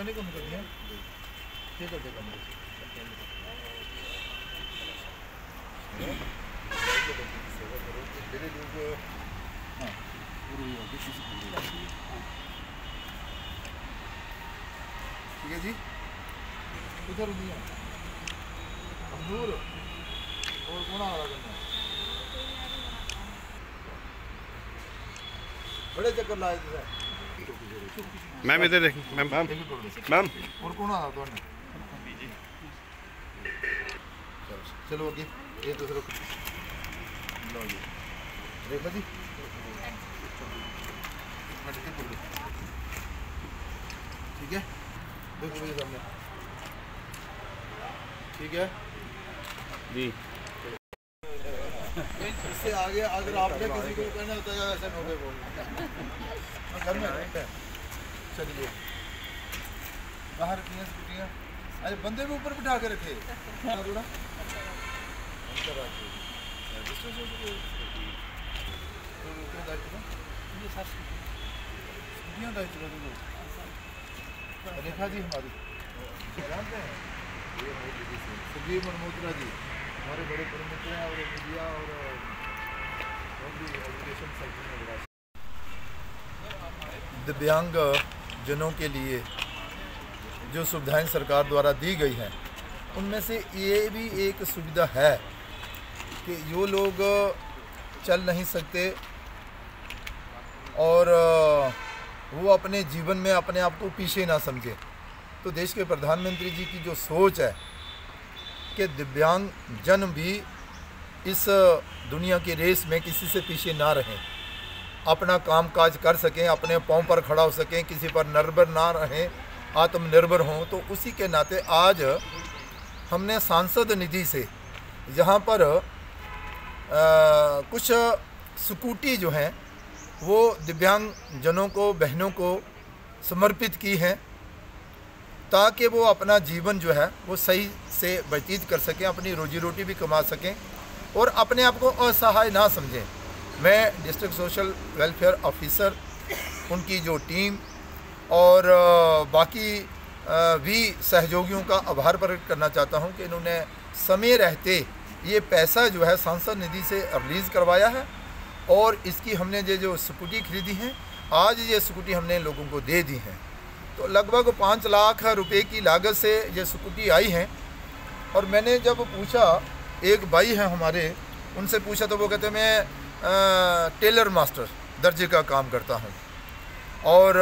नहीं कम कर दिया ठीक है देखा मुझे मेरे लोग हाँ पूरी होगी ठीक है जी उधर दिया अमरूर और कौन आ रहा है बड़े चक्कर लाए थे मैम इधर देख मैम मैम मैम और कौन आ रहा था चलो आगे एक दूसरे को लो जी रेखा जी ठीक है देखो मेरे सामने ठीक है जी इससे आगे अगर आपने किसी को कहना होता है ऐसा हो गए बोल घर में चलिए बाहर किया स्कूटियाँ अरे बंदे भी ऊपर बिठा के रखे थोड़ा रेखा जी हमारी जानते हैं सुजीव मल्होत्रा जी हमारे बड़े मित्र हैं और मीडिया और एजुकेशन सेक्टर में दिव्यांग जनों के लिए जो सुविधाएं सरकार द्वारा दी गई हैं उनमें से ये भी एक सुविधा है कि जो लोग चल नहीं सकते और वो अपने जीवन में अपने आप को पीछे ना समझे तो देश के प्रधानमंत्री जी की जो सोच है कि दिव्यांग जन भी इस दुनिया की रेस में किसी से पीछे ना रहें, अपना काम काज कर सकें, अपने पाँव पर खड़ा हो सकें, किसी पर निर्भर ना रहें, आत्मनिर्भर हों। तो उसी के नाते आज हमने सांसद निधि से जहाँ पर कुछ स्कूटी जो हैं वो दिव्यांग जनों को, बहनों को समर्पित की हैं ताकि वो अपना जीवन जो है वो सही से व्यतीत कर सकें, अपनी रोजी रोटी भी कमा सकें और अपने आप को असहाय ना समझें। मैं डिस्ट्रिक्ट सोशल वेलफेयर ऑफिसर, उनकी जो टीम और बाकी भी सहयोगियों का आभार प्रकट करना चाहता हूं कि इन्होंने समय रहते ये पैसा जो है सांसद निधि से रिलीज़ करवाया है और इसकी हमने जो स्कूटी खरीदी हैं, आज ये स्कूटी हमने लोगों को दे दी हैं। तो लगभग 5 लाख रुपए की लागत से ये स्कूटी आई हैं। और मैंने जब पूछा, एक भाई हैं हमारे, उनसे पूछा तो वो कहते मैं टेलर मास्टर दर्जे का काम करता हूँ और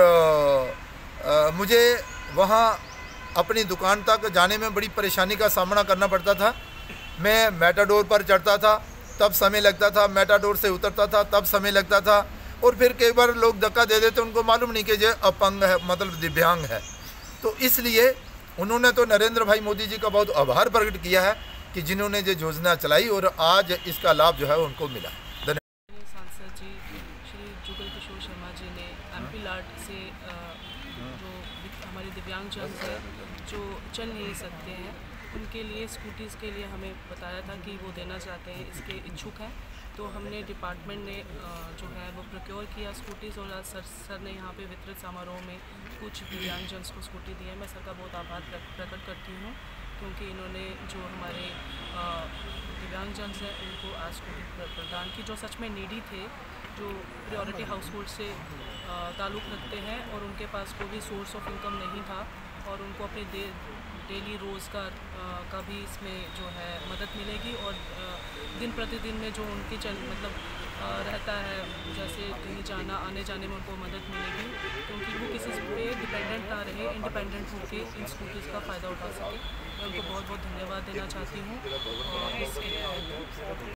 मुझे वहाँ अपनी दुकान तक जाने में बड़ी परेशानी का सामना करना पड़ता था। मैं मेटाडोर पर चढ़ता था तब समय लगता था, मेटाडोर से उतरता था तब समय लगता था और फिर कई बार लोग धक्का दे देते, उनको मालूम नहीं कि ये अपंग है, मतलब दिव्यांग है। तो इसलिए उन्होंने तो नरेंद्र भाई मोदी जी का बहुत आभार प्रकट किया है कि जिन्होंने ये योजना चलाई और आज इसका लाभ जो है उनको मिला। धन्यवाद। सांसद जी श्री जुगल किशोर शर्मा जी ने एमपी लाड से जो हमारे दिव्यांगजन है जो चल नहीं सकते हैं उनके लिए स्कूटीज़ के लिए हमें बताया था कि वो देना चाहते हैं, इसके इच्छुक हैं। तो हमने डिपार्टमेंट ने जो है वो प्रोक्योर किया स्कूटीज़ और आज सर ने यहाँ पे वितरित समारोह में कुछ दिव्यांगजन को स्कूटी दी है। मैं सर का बहुत आभार प्रकट करती हूँ क्योंकि इन्होंने जो हमारे दिव्यांगजन हैं उनको आज स्कूटी प्रदान की, जो सच में नीडी थे, जो प्रायोरिटी हाउस होल्ड से ताल्लुक़ रखते हैं और उनके पास कोई भी सोर्स ऑफ इनकम नहीं था और उनको अपने डेली रोज़गार का भी इसमें जो है मदद मिलेगी और दिन प्रतिदिन में जो उनकी रहता है, जैसे कहीं जाना आने जाने में उनको मदद मिलेगी क्योंकि वो किसी पे डिपेंडेंट ना रहे, इंडिपेंडेंट होकर इन स्कूटीज़ का फ़ायदा उठा सके। मैं उनको बहुत बहुत धन्यवाद देना चाहती हूँ और इसके